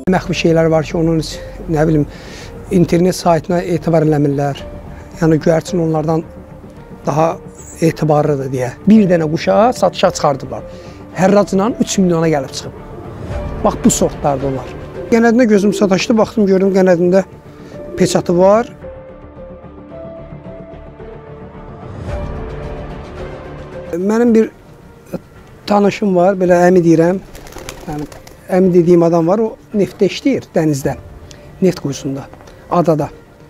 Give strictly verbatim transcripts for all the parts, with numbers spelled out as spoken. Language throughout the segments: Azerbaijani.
Məxfi şeylər var ki, onun nə bilim internet saytına etibar eləmirlər. Yəni göyərçin onlardan daha etibarlıdır deyə. Bir dənə quşa satışa çıxardıblar. Hərracla üç milyona gəlib çıxıb. Bax bu sortlardır onlar. Qənədinə gözüm sataşdı, baxdım gördüm qənədində peçatı var. Mənim bir tanışım var, belə əmi deyirəm. Yəni, əmi dediyim adam var, o neftdə işləyir dənizdə, neft quyusunda, adada.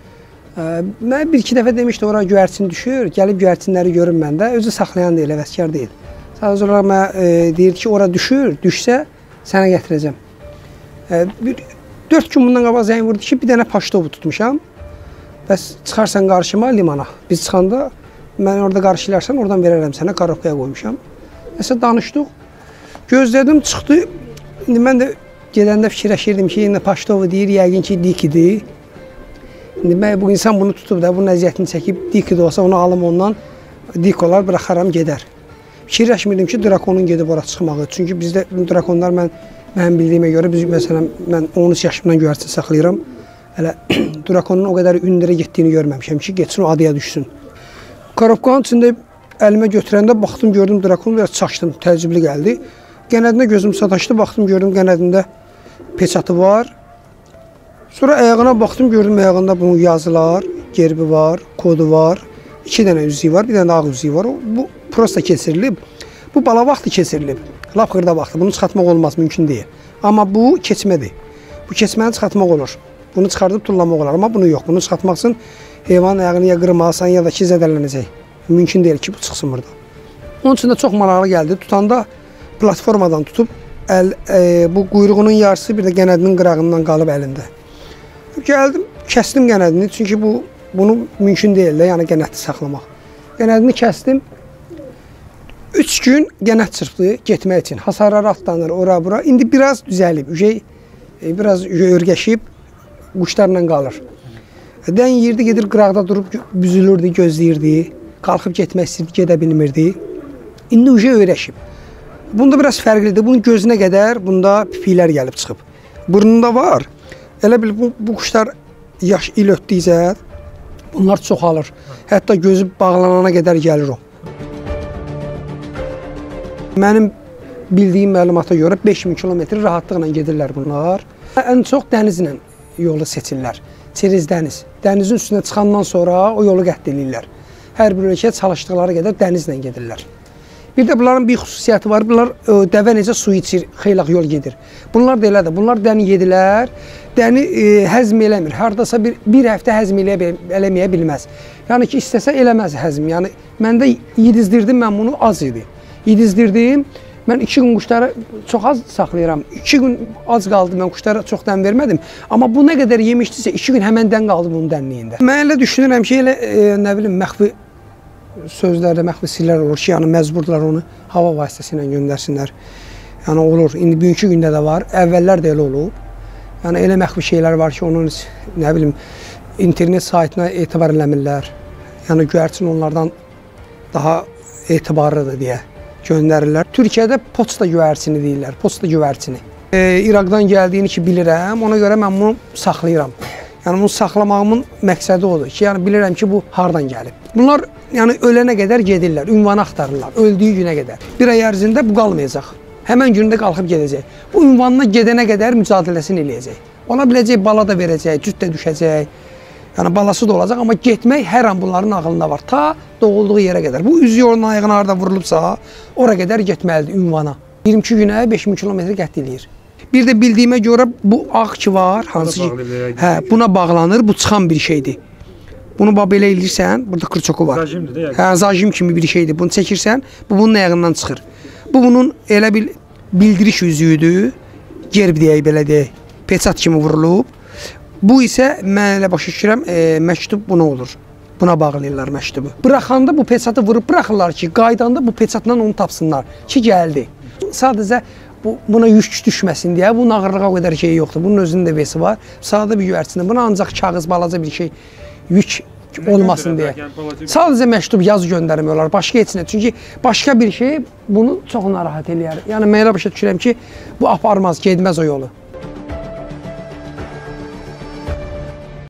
Mən bir-iki dəfə demişdi, oraya göyərçin düşür, gəlib göyərçinləri görüm məndə, özü saxlayan deyil, əvəzkar deyil. Sadəcə olaraq mən e, deyir ki, oraya düşür, düşsə sənə gətirəcəm. E, bir, dörd gün bundan qabaq zəng vurdu ki, bir dənə paştovu tutmuşam. Bəs çıxarsan qarşıma limana. Biz çıxanda, mən orada qarşılarsan, oradan verərəm sənə, karobkaya qoymuşam. Nəsə danışdıq, gözlədim, çıxdı. İndi mən də gedəndə fikirləşirdim ki, yine paştovu deyir, yəqin ki, dikidir. İndi mən bu insan bunu tutub da, bunun əziyyətini çəkib, diki də olsa onu alım ondan, dik olar, bıraxaram, gedər. Fikirləşmirdim ki, drakonun gedib ora çıxmağı. Çünki bizdə drakonlar, mən, mənim bildiyimə görə, biz, məsələn, mən on üç yaşımdan göyərçin saxlayıram. Hələ drakonun o qədər ündürə getdiyini görməmişəm ki, getsin o adaya düşsün. Karobkanın içində əlimə götürəndə baxdım, gördüm drakonu, biraz çaşdım, təəccüblü gəldi. Qənədinə gözüm sataşdı, baxdım, gördüm qənədində peçatı var. Sonra ayağına baxdım, gördüm ayağında bunun yazılar, gerbi var, kodu var. İki dənə üzüyü var, bir dənə ağ üzüyü var. Bu prosta keçirilib. Bu bala vaxtı keçirilib. Lap xırda vaxtı. Bunu çıxartmaq olmaz, mümkün deyil. Amma bu keçmədir. Bu keçməni çıxartmaq olur. Bunu çıxardıb tullamaq olar. Amma bunu yox. Bunu çıxartmaq üçün heyvanın ayağını ya qırmalısan ya da ki zədələnəcək. Mümkün deyil ki, bu çıxsın burada. Onun üçün də çox maraqlı gəldi. Tutanda platformadan tutub, əl, e, bu quyruğunun yarısı bir də qənədinin qırağından qalıb əlində. Gəldim, kəsdim qənədini. Çünki bu, bunu mümkün deyil də, yəni qənədli saxlamaq. Qənədini kəsdim. Üç gün qənəd çırpdı getmək üçün. Hasarları atlanır, ora-bura. İndi biraz düzəlib, ücey, e, biraz örgəşib, quşlarla qalır. Dən yiyirdi, gedir qıraqda durub büzülürdü, gözləyirdi. Qalxıb getmək istəyirdi, gedə bilmirdi. İndi ücey öyrəşib. Bunda biraz fərqlidir. Bunun gözünə qədər bunda pipiklər gəlib çıxıb. Burnunda var. Elə bil bu, bu quşlar yaş il ötdükcə bunlar çoxalır. Hətta gözü bağlanana qədər gəlir o. Mənim bildiyim məlumata görə beş min kilometr rahatlıqla gedirlər bunlar. Ən çox dənizlə yolu seçirlər. Çeriz dəniz. Dənizin üstünə çıxandan sonra o yolu qət edirlər. Hər bir ölkəyə çalışdıqları qədər dənizlə gedirlər. Bir də bunların bir xüsusiyyəti var. Bunlar ə, dəvə necə su içir, xeylaq yol gedir. Bunlar da elədir. Bunlar dəni yedilər. Dəni ə, həzm eləmir. Hardasa bir, bir həftə həzm eləyə, eləməyə bilməz. Yəni ki, istəsə eləməz həzm. Yəni, məndə yedizdirdim, mən bunu az idi. Yedizdirdim. Mən iki gün quşları çox az saxlayıram. İki gün az qaldı, mən quşlara çox dən vermədim. Amma bu nə qədər yemişdirsə, iki gün həmən dən qaldı bunun dənliyində. Mən elə düşünürəm ki, elə e, nə bilim, məxfi sözlərdə məxfi sirlər olur ki, yəni məcburdular onu hava vasitəsilə göndərsinlər. Yəni olur, indi bugünkü gündə də var, əvvəllər də elə olub. Yəni elə məxfi şeylər var ki, onun nə bilim, internet saytına etibar eləmirlər. Yəni göyərçin onlardan daha etibarlıdır deyə göndərirlər. Türkiyədə poçta göyərçini deyirlər, poçta göyərçini. E, İraqdan gəldiyini ki bilirəm, ona görə mən bunu saxlayıram. Yəni bunu saxlamağımın məqsədi odur ki, yəni bilirəm ki, bu hardan gəlib. Bunlar yəni ölənə qədər gedirlər, ünvanı axtarırlar, öldüyü günə qədər. Bir ay ərzində bu qalmayacaq. Həmən gündə qalxıb gedəcək. Bu ünvanına gedənə qədər mücadiləsini eləyəcək. Ona biləcək, bala da verəcək, cüt də düşəcək. Yəni balası da olacaq, amma getmək hər an bunların ağlında var. Ta doğulduğu yerə qədər. Bu üz yolunun ayağına harada vurulubsa, ora qədər getməlidir ünvana. iyirmi iki günə beş min kilometr qət eləyir. Bir də bildiyimə görə bu ağ ki var, hansı ki, hə, buna bağlanır, bu çıxan bir şeydir. Bunu belə eləyirsən, burada kırçoku var. Zajimdir də. Hə, zajim kimi bir şeydir. Bunu çəkirsən, bu bunun ayağından çıxır. Bu bunun elə bir bildiriş üzüyüdür. Gerb deyək, belə deyək, peçat kimi vurulub. Bu isə mən elə başa düşürəm, e, məktub buna olur. Buna bağlayırlar məktubu. Bıraxanda bu peçatı vurub bıraxırlar ki, qaydanda bu peçatla onu tapsınlar ki, gəldi. Sadəcə bu, buna yük düşməsin deyə, bunun ağırlığa o qədər şey yoxdur. Bunun özünün də vesi var. Sadə bir göyərçindir. Buna ancaq kağız, balaca bir şey, yük olmasın deyə. Sadəcə məktub yazı göndərmiyorlar, başqa heç nə. Çünki başqa bir şey bunu çox narahat eləyər. Yəni mən elə başa düşürəm ki, bu aparmaz, gedməz o yolu.